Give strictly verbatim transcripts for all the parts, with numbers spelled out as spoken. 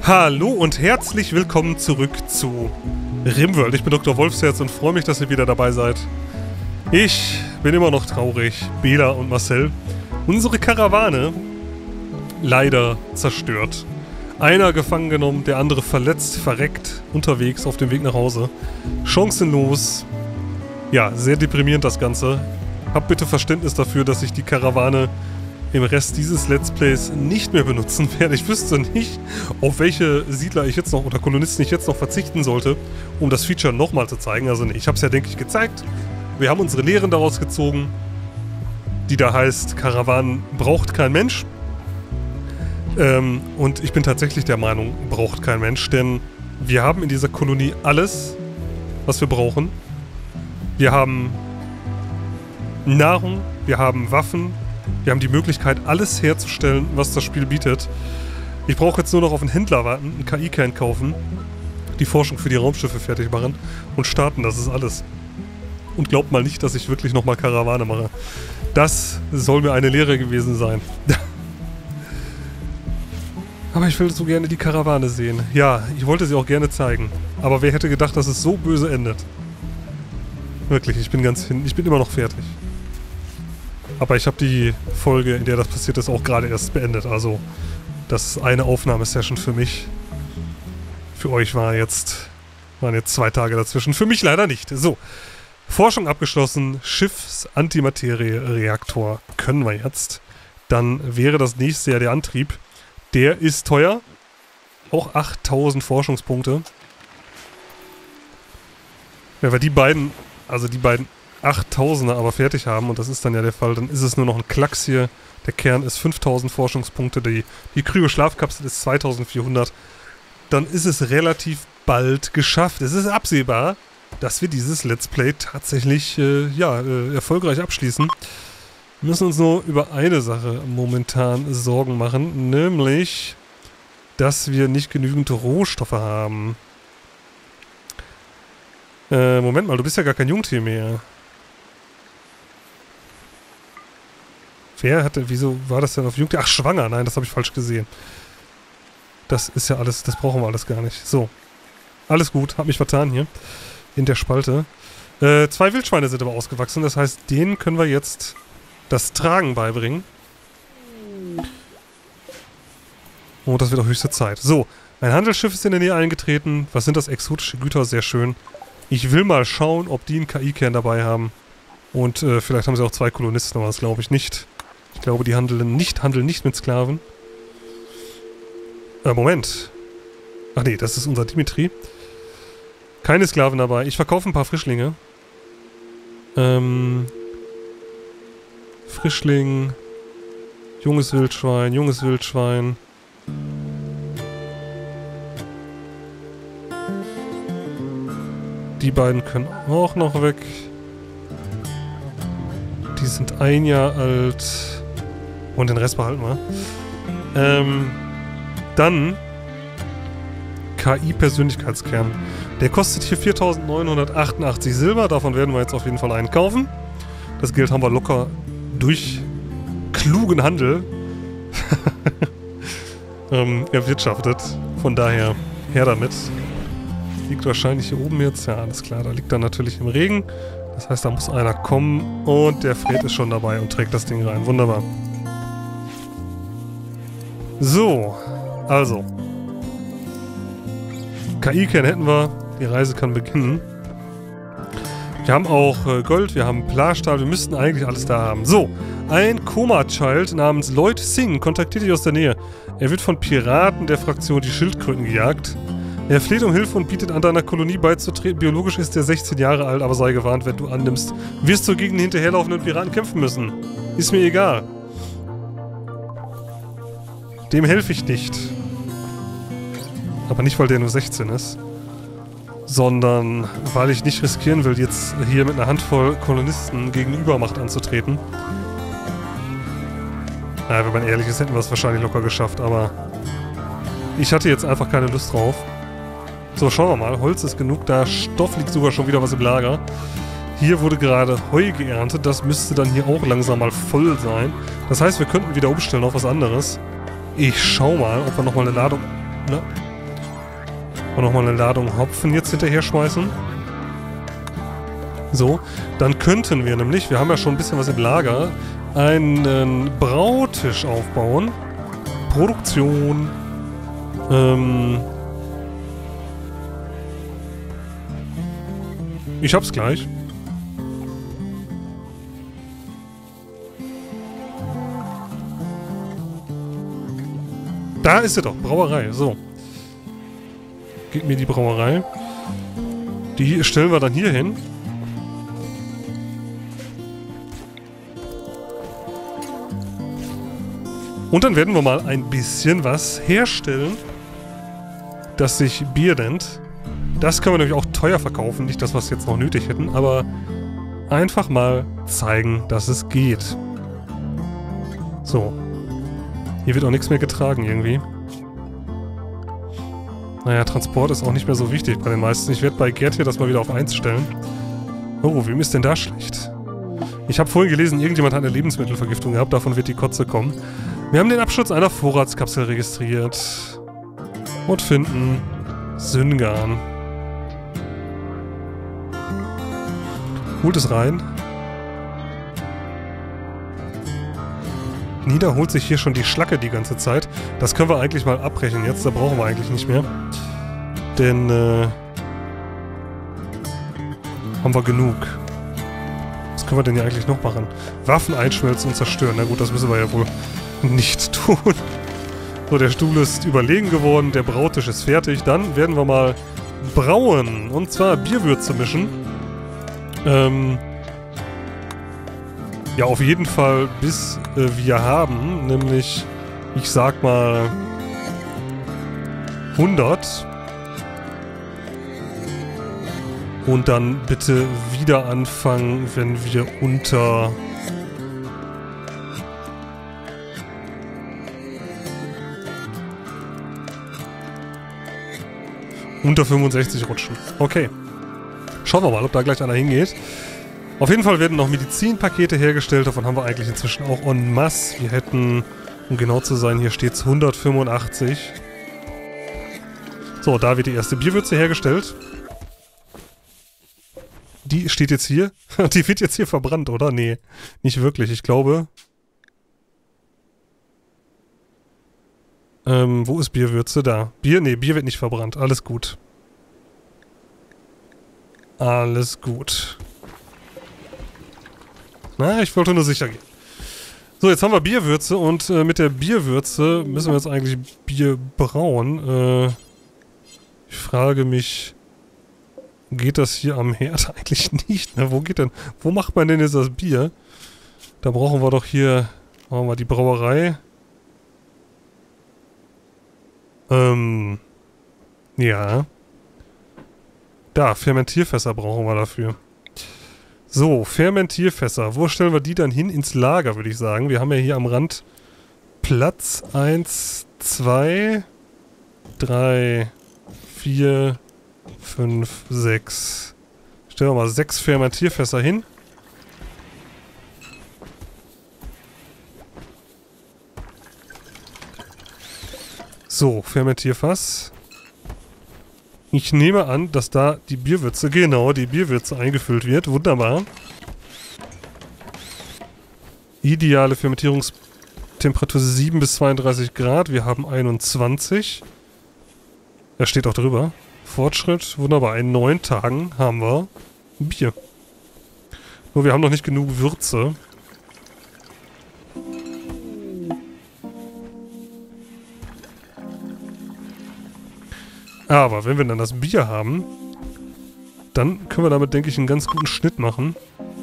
Hallo und herzlich willkommen zurück zu RimWorld. Ich bin Doktor Wolfsherz und freue mich, dass ihr wieder dabei seid. Ich bin immer noch traurig. Bela und Marcel. Unsere Karawane leider zerstört. Einer gefangen genommen, der andere verletzt, verreckt, unterwegs auf dem Weg nach Hause. Chancenlos. Ja, sehr deprimierend das Ganze. Habt bitte Verständnis dafür, dass ich die Karawane im Rest dieses Let's Plays nicht mehr benutzen werde. Ich wüsste nicht, auf welche Siedler ich jetzt noch oder Kolonisten ich jetzt noch verzichten sollte, um das Feature nochmal zu zeigen. Also nee, ich habe es ja, denke ich, gezeigt. Wir haben unsere Lehren daraus gezogen, die da heißt, Karawanen braucht kein Mensch. Ähm, und ich bin tatsächlich der Meinung, braucht kein Mensch, denn wir haben in dieser Kolonie alles, was wir brauchen. Wir haben Nahrung, wir haben Waffen, wir haben die Möglichkeit, alles herzustellen, was das Spiel bietet. Ich brauche jetzt nur noch auf einen Händler warten, einen K I-Kern kaufen, die Forschung für die Raumschiffe fertig machen und starten, das ist alles. Und glaubt mal nicht, dass ich wirklich nochmal Karawane mache. Das soll mir eine Lehre gewesen sein. Aber ich will so gerne die Karawane sehen. Ja, ich wollte sie auch gerne zeigen. Aber wer hätte gedacht, dass es so böse endet? Wirklich, ich bin ganz hin, ich bin immer noch fertig. Aber ich habe die Folge, in der das passiert ist, auch gerade erst beendet. Also, das ist eine Aufnahmesession für mich. Für euch war jetzt, waren jetzt zwei Tage dazwischen. Für mich leider nicht. So, Forschung abgeschlossen. Schiffs-Antimaterie-Reaktor können wir jetzt. Dann wäre das nächste ja der Antrieb. Der ist teuer. Auch achttausend Forschungspunkte. Wenn wir die beiden, also die beiden achttausender aber fertig haben, und das ist dann ja der Fall, dann ist es nur noch ein Klacks hier. Der Kern ist fünftausend Forschungspunkte, die, die Kryo-Schlafkapsel ist zweitausendvierhundert. Dann ist es relativ bald geschafft. Es ist absehbar, dass wir dieses Let's Play tatsächlich äh, ja, äh, erfolgreich abschließen. Wir müssen uns nur über eine Sache momentan Sorgen machen, nämlich, dass wir nicht genügend Rohstoffe haben. Äh, Moment mal, du bist ja gar kein Jungtier mehr. Wer hatte, wieso war das denn auf Jungtier? Ach, schwanger, nein, das habe ich falsch gesehen. Das ist ja alles, das brauchen wir alles gar nicht. So, alles gut, hab mich vertan hier in der Spalte. Äh, zwei Wildschweine sind aber ausgewachsen, das heißt, denen können wir jetzt das Tragen beibringen. Oh, das wird auch höchste Zeit. So, ein Handelsschiff ist in der Nähe eingetreten. Was sind das? Exotische Güter, sehr schön. Ich will mal schauen, ob die einen K I-Kern dabei haben. Und äh, vielleicht haben sie auch zwei Kolonisten, aber das glaube ich nicht. Ich glaube, die handeln nicht, handeln nicht mit Sklaven. Äh, Moment. Ach nee, das ist unser Dimitri. Keine Sklaven dabei. Ich verkaufe ein paar Frischlinge. Ähm... Frischling. Junges Wildschwein, junges Wildschwein. Die beiden können auch noch weg. Die sind ein Jahr alt. Und den Rest behalten wir. Ähm, dann K I-Persönlichkeitskern. Der kostet hier viertausendneunhundertachtundachtzig Silber. Davon werden wir jetzt auf jeden Fall einen kaufen. Das Geld haben wir locker durch klugen Handel ähm, erwirtschaftet. Von daher her damit. Liegt wahrscheinlich hier oben jetzt. Ja, alles klar. Da liegt er natürlich im Regen. Das heißt, da muss einer kommen und der Fred ist schon dabei und trägt das Ding rein. Wunderbar. So, also. K I-Kern hätten wir. Die Reise kann beginnen. Wir haben auch äh, Gold, wir haben Plastahl, wir müssten eigentlich alles da haben. So, ein Koma-Child namens Lloyd Singh kontaktiert dich aus der Nähe. Er wird von Piraten der Fraktion die Schildkröten gejagt. Er fleht um Hilfe und bietet an, deiner Kolonie beizutreten. Biologisch ist er sechzehn Jahre alt, aber sei gewarnt, wenn du annimmst, wirst du gegen den hinterherlaufenden Piraten kämpfen müssen. Ist mir egal. Dem helfe ich nicht. Aber nicht, weil der nur sechzehn ist. Sondern weil ich nicht riskieren will, jetzt hier mit einer Handvoll Kolonisten gegen Übermacht anzutreten. Naja, wenn man ehrlich ist, hätten wir es wahrscheinlich locker geschafft, aber ich hatte jetzt einfach keine Lust drauf. So, schauen wir mal. Holz ist genug da. Stoff liegt sogar schon wieder was im Lager. Hier wurde gerade Heu geerntet. Das müsste dann hier auch langsam mal voll sein. Das heißt, wir könnten wieder umstellen auf was anderes. Ich schau mal, ob wir nochmal eine Ladung... Na, Und nochmal eine Ladung Hopfen jetzt hinterher schmeißen. So, dann könnten wir nämlich, wir haben ja schon ein bisschen was im Lager, einen Brautisch aufbauen. Produktion. Ähm... Ich hab's gleich. Da ist sie doch, Brauerei. So. Gib mir die Brauerei. Die stellen wir dann hier hin. Und dann werden wir mal ein bisschen was herstellen, das sich Bier nennt. Das können wir nämlich auch teuer verkaufen. Nicht das, was wir jetzt noch nötig hätten, aber einfach mal zeigen, dass es geht. So. Hier wird auch nichts mehr getragen irgendwie. Naja, Transport ist auch nicht mehr so wichtig bei den meisten. Ich werde bei Gerd hier das mal wieder auf eins stellen. Oh, wem ist denn da schlecht? Ich habe vorhin gelesen, irgendjemand hat eine Lebensmittelvergiftung gehabt. Davon wird die Kotze kommen. Wir haben den Absturz einer Vorratskapsel registriert. Und finden Syngan. Holt es rein. Nida holt sich hier schon die Schlacke die ganze Zeit. Das können wir eigentlich mal abbrechen jetzt. Da brauchen wir eigentlich nicht mehr. Denn, äh... haben wir genug. Was können wir denn hier eigentlich noch machen? Waffen einschmelzen und zerstören. Na gut, das müssen wir ja wohl nicht tun. So, der Stuhl ist überlegen geworden. Der Brautisch ist fertig. Dann werden wir mal brauen. Und zwar Bierwürze mischen. Ähm... Ja, auf jeden Fall, bis äh, wir haben, nämlich, ich sag mal, hundert. Und dann bitte wieder anfangen, wenn wir unter... unter fünfundsechzig rutschen. Okay. Schauen wir mal, ob da gleich einer hingeht. Auf jeden Fall werden noch Medizinpakete hergestellt, davon haben wir eigentlich inzwischen auch en masse. Wir hätten, um genau zu sein, hier steht es hundertfünfundachtzig. So, da wird die erste Bierwürze hergestellt. Die steht jetzt hier. Die wird jetzt hier verbrannt, oder? Nee, nicht wirklich. Ich glaube... Ähm, wo ist Bierwürze? Da. Bier? Nee, Bier wird nicht verbrannt. Alles gut. Alles gut. Na, ich wollte nur sicher gehen. So, jetzt haben wir Bierwürze und äh, mit der Bierwürze müssen wir jetzt eigentlich Bier brauen. Äh, ich frage mich, geht das hier am Herd eigentlich nicht? Ne? Wo geht denn, wo macht man denn jetzt das Bier? Da brauchen wir doch hier, machen wir die Brauerei. Ähm, ja. Da, Fermentierfässer brauchen wir dafür. So, Fermentierfässer. Wo stellen wir die dann hin? Ins Lager, würde ich sagen. Wir haben ja hier am Rand Platz. eins, zwei, drei, vier, fünf, sechs. Stellen wir mal sechs Fermentierfässer hin. So, Fermentierfass. Ich nehme an, dass da die Bierwürze, genau, die Bierwürze eingefüllt wird. Wunderbar. Ideale Fermentierungstemperatur sieben bis zweiunddreißig Grad. Wir haben einundzwanzig. Da steht auch drüber. Fortschritt, wunderbar. In neun Tagen haben wir Bier. Nur wir haben noch nicht genug Würze. Aber wenn wir dann das Bier haben, dann können wir damit, denke ich, einen ganz guten Schnitt machen.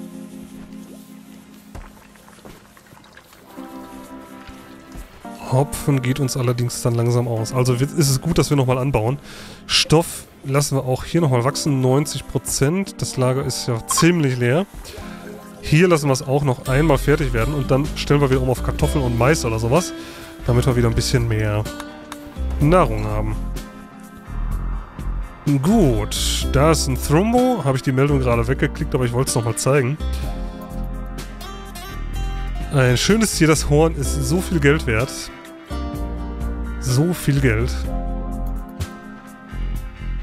Hopfen geht uns allerdings dann langsam aus. Also ist es gut, dass wir nochmal anbauen. Stoff lassen wir auch hier nochmal wachsen, neunzig Prozent. Das Lager ist ja ziemlich leer. Hier lassen wir es auch noch einmal fertig werden und dann stellen wir wieder um auf Kartoffeln und Mais oder sowas, damit wir wieder ein bisschen mehr Nahrung haben. Gut, da ist ein Thrombo. Habe ich die Meldung gerade weggeklickt, aber ich wollte es nochmal zeigen. Ein schönes Tier, das Horn ist so viel Geld wert. So viel Geld.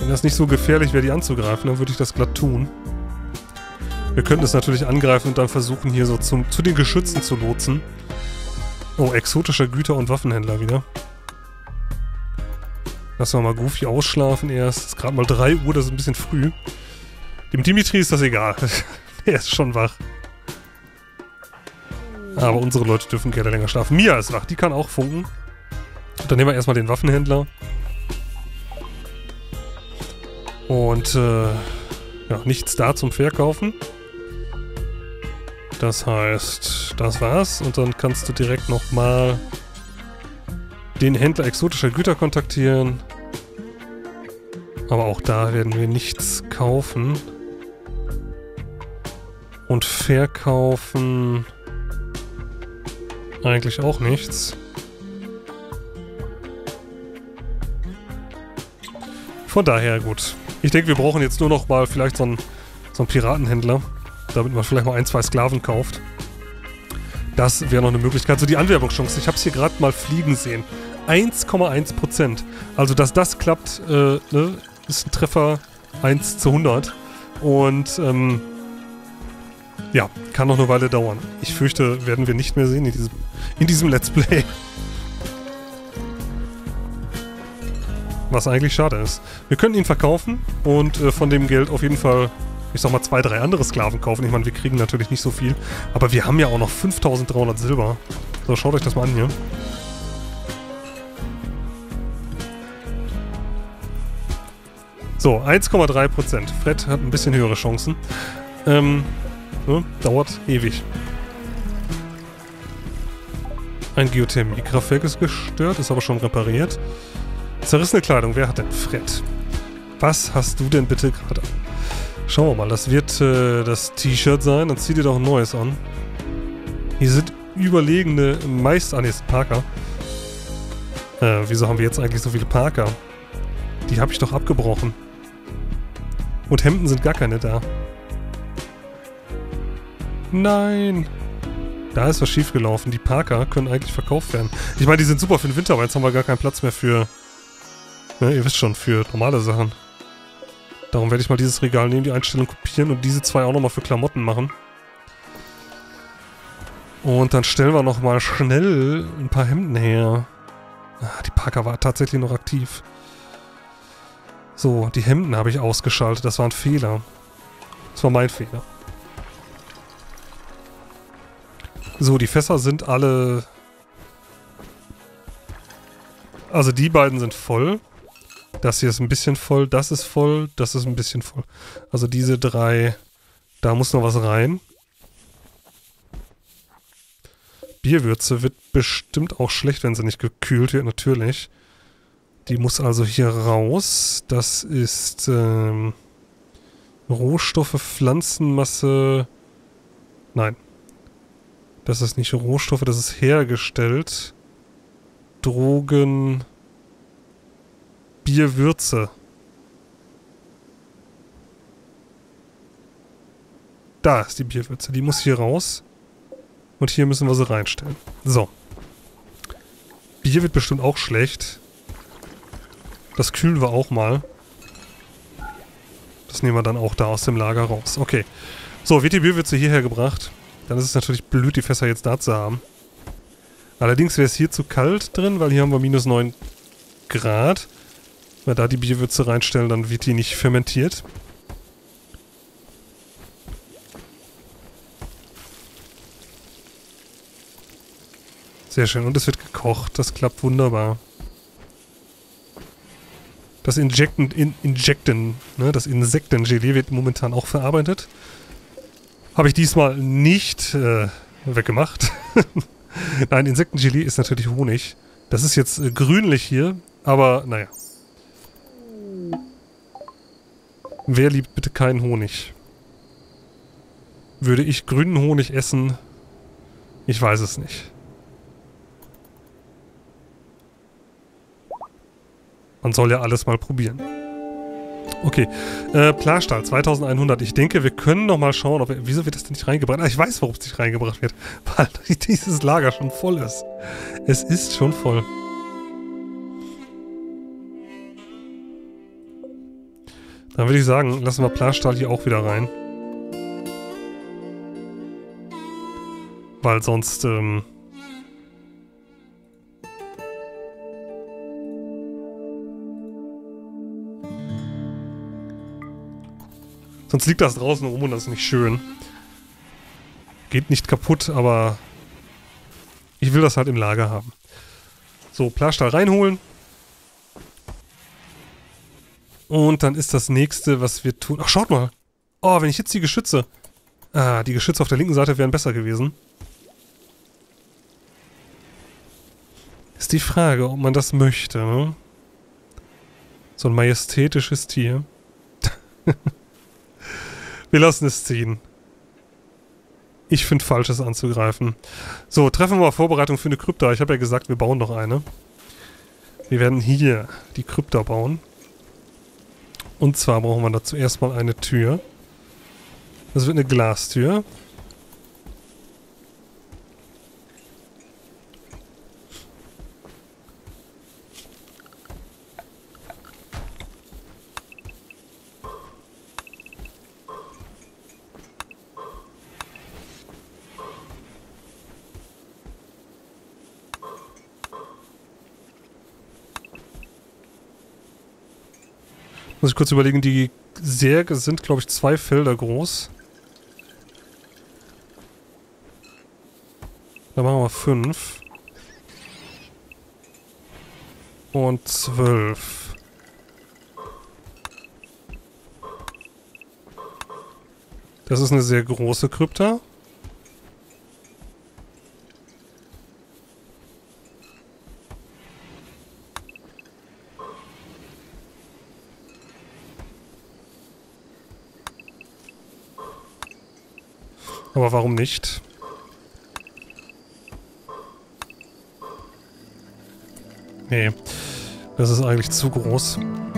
Wenn das nicht so gefährlich wäre, die anzugreifen, dann würde ich das glatt tun. Wir könnten es natürlich angreifen und dann versuchen, hier so zum, zu den Geschützen zu lotsen. Oh, exotischer Güter- und Waffenhändler wieder. Lassen wir mal Goofy ausschlafen erst. Es ist gerade mal drei Uhr, das ist ein bisschen früh. Dem Dimitri ist das egal. Er ist schon wach. Aber unsere Leute dürfen gerne länger schlafen. Mia ist wach, die kann auch funken. Dann nehmen wir erstmal den Waffenhändler. Und, äh, ja, nichts da zum Verkaufen. Das heißt, das war's. Und dann kannst du direkt nochmal den Händler exotischer Güter kontaktieren. Aber auch da werden wir nichts kaufen. Und verkaufen eigentlich auch nichts. Von daher gut. Ich denke, wir brauchen jetzt nur noch mal vielleicht so einen, so einen Piratenhändler, damit man vielleicht mal ein, zwei Sklaven kauft. Das wäre noch eine Möglichkeit. So die Anwerbungschance. Ich habe es hier gerade mal fliegen sehen. eins Komma eins Prozent. Also, dass das klappt, äh, ne, ist ein Treffer eins zu hundert. Und, ähm, ja, kann noch eine Weile dauern. Ich fürchte, werden wir nicht mehr sehen in diesem, in diesem Let's Play. Was eigentlich schade ist. Wir können ihn verkaufen und äh, von dem Geld auf jeden Fall, ich sag mal, zwei, drei andere Sklaven kaufen. Ich meine, wir kriegen natürlich nicht so viel. Aber wir haben ja auch noch fünftausenddreihundert Silber. So, schaut euch das mal an hier. So, eins Komma drei Prozent. Fred hat ein bisschen höhere Chancen. Ähm, ne, dauert ewig. Ein Geothermie-Kraftwerk ist gestört, ist aber schon repariert. Zerrissene Kleidung, wer hat denn? Fred. Was hast du denn bitte gerade an? Schauen wir mal, das wird äh, das T-Shirt sein. Dann zieh dir doch ein neues an. Hier sind überlegene Meister... Ah, ne, ist ein Parker. Äh, wieso haben wir jetzt eigentlich so viele Parker? Die habe ich doch abgebrochen. Und Hemden sind gar keine da. Nein. Da ist was schiefgelaufen. Die Parker können eigentlich verkauft werden. Ich meine, die sind super für den Winter, aber jetzt haben wir gar keinen Platz mehr für... Ne, ihr wisst schon, für normale Sachen. Darum werde ich mal dieses Regal nehmen, die Einstellung kopieren und diese zwei auch nochmal für Klamotten machen. Und dann stellen wir nochmal schnell ein paar Hemden her. Ah, die Parker war tatsächlich noch aktiv. So, die Hemden habe ich ausgeschaltet. Das war ein Fehler. Das war mein Fehler. So, die Fässer sind alle... Also die beiden sind voll. Das hier ist ein bisschen voll, das ist voll, das ist ein bisschen voll. Also diese drei, da muss noch was rein. Bierwürze wird bestimmt auch schlecht, wenn sie nicht gekühlt wird, natürlich. Die muss also hier raus. Das ist ähm, Rohstoffe, Pflanzenmasse. Nein. Das ist nicht Rohstoffe, das ist hergestellt. Drogen... Bierwürze. Da ist die Bierwürze. Die muss hier raus. Und hier müssen wir sie reinstellen. So. Bier wird bestimmt auch schlecht. Das kühlen wir auch mal. Das nehmen wir dann auch da aus dem Lager raus. Okay. So, wird die Bierwürze hierher gebracht. Dann ist es natürlich blöd, die Fässer jetzt da zu haben. Allerdings wäre es hier zu kalt drin, weil hier haben wir minus neun Grad. Wenn wir da die Bierwürze reinstellen, dann wird die nicht fermentiert. Sehr schön. Und es wird gekocht. Das klappt wunderbar. Das Injecten, in, Injecten, ne, das Insektengelee wird momentan auch verarbeitet. Habe ich diesmal nicht äh, weggemacht. Nein, Insektengelee ist natürlich Honig. Das ist jetzt äh, grünlich hier, aber naja. Wer liebt bitte keinen Honig? Würde ich grünen Honig essen? Ich weiß es nicht. Man soll ja alles mal probieren. Okay, äh, Plastahl zweitausendeinhundert. Ich denke, wir können noch mal schauen, ob wir, wieso wird das denn nicht reingebracht? Ah, ich weiß, warum es nicht reingebracht wird. Weil dieses Lager schon voll ist. Es ist schon voll. Dann würde ich sagen, lassen wir Planstahl hier auch wieder rein. Weil sonst, ähm... sonst liegt das draußen rum und das ist nicht schön. Geht nicht kaputt, aber ich will das halt im Lager haben. So, Planstahl reinholen. Und dann ist das nächste, was wir tun... Ach, schaut mal! Oh, wenn ich jetzt die Geschütze... Ah, die Geschütze auf der linken Seite wären besser gewesen. Ist die Frage, ob man das möchte, ne? So ein majestätisches Tier. Wir lassen es ziehen. Ich finde falsch, es anzugreifen. So, treffen wir mal Vorbereitung für eine Krypta. Ich habe ja gesagt, wir bauen noch eine. Wir werden hier die Krypta bauen. Und zwar brauchen wir dazu erstmal eine Tür. Das wird eine Glastür. Muss ich kurz überlegen, die Särge sind, glaube ich, zwei Felder groß. Da machen wir fünf. Und zwölf. Das ist eine sehr große Krypta. Aber warum nicht? Nee, das ist eigentlich zu groß.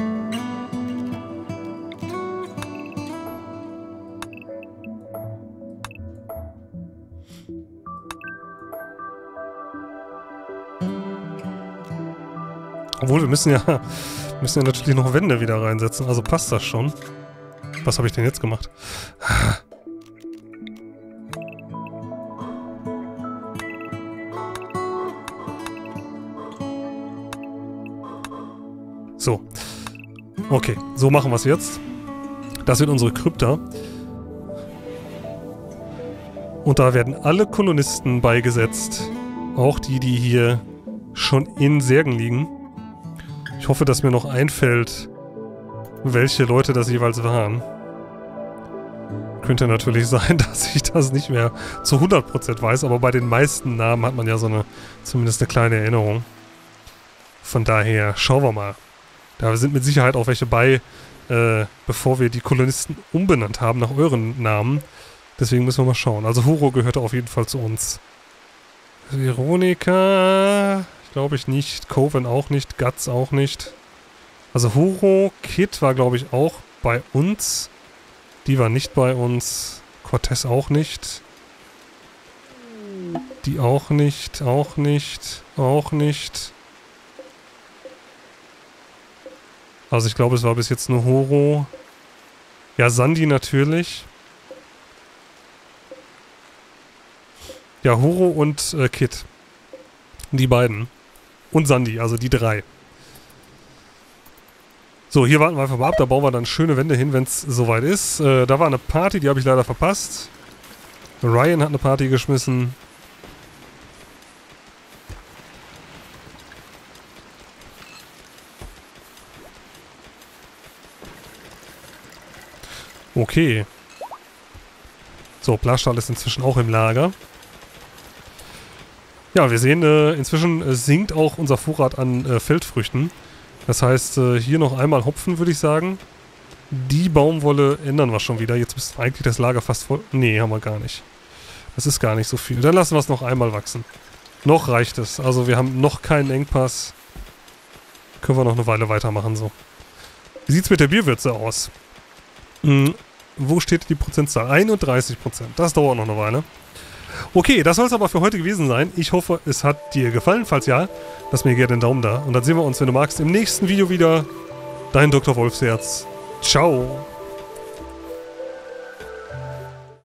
Obwohl, wir müssen ja, müssen ja natürlich noch Wände wieder reinsetzen, also passt das schon. Was habe ich denn jetzt gemacht? So. Okay, so machen wir es jetzt. Das wird unsere Krypta. Und da werden alle Kolonisten beigesetzt. Auch die, die hier schon in Särgen liegen. Ich hoffe, dass mir noch einfällt, welche Leute das jeweils waren. Könnte natürlich sein, dass ich das nicht mehr zu hundert Prozent weiß, aber bei den meisten Namen hat man ja so eine, zumindest eine kleine Erinnerung. Von daher, schauen wir mal. Da sind mit Sicherheit auch welche bei, äh, bevor wir die Kolonisten umbenannt haben nach euren Namen. Deswegen müssen wir mal schauen. Also Huro gehörte auf jeden Fall zu uns. Veronika, glaube ich nicht. Coven auch nicht. Guts auch nicht. Also Huro, Kit war glaube ich auch bei uns. Die war nicht bei uns. Cortez auch nicht. Die auch nicht. Auch nicht. Auch nicht. Also ich glaube, es war bis jetzt nur Horo. Ja, Sandy natürlich. Ja, Horo und äh, Kit. Die beiden. Und Sandy, also die drei. So, hier warten wir einfach mal ab. Da bauen wir dann schöne Wände hin, wenn es soweit ist. Äh, da war eine Party, die habe ich leider verpasst. Ryan hat eine Party geschmissen. Okay. So, Planstahl ist inzwischen auch im Lager. Ja, wir sehen, äh, inzwischen äh, sinkt auch unser Vorrat an äh, Feldfrüchten. Das heißt, äh, hier noch einmal Hopfen, würde ich sagen. Die Baumwolle ändern wir schon wieder. Jetzt müsste eigentlich das Lager fast voll... Nee, haben wir gar nicht. Das ist gar nicht so viel. Dann lassen wir es noch einmal wachsen. Noch reicht es. Also wir haben noch keinen Engpass. Können wir noch eine Weile weitermachen so. Wie sieht es mit der Bierwürze aus? Hm, wo steht die Prozentzahl? einunddreißig Prozent. Das dauert noch eine Weile. Okay, das soll es aber für heute gewesen sein. Ich hoffe, es hat dir gefallen. Falls ja, lass mir gerne den Daumen da. Und dann sehen wir uns, wenn du magst, im nächsten Video wieder. Dein Doktor Wolfsherz. Ciao.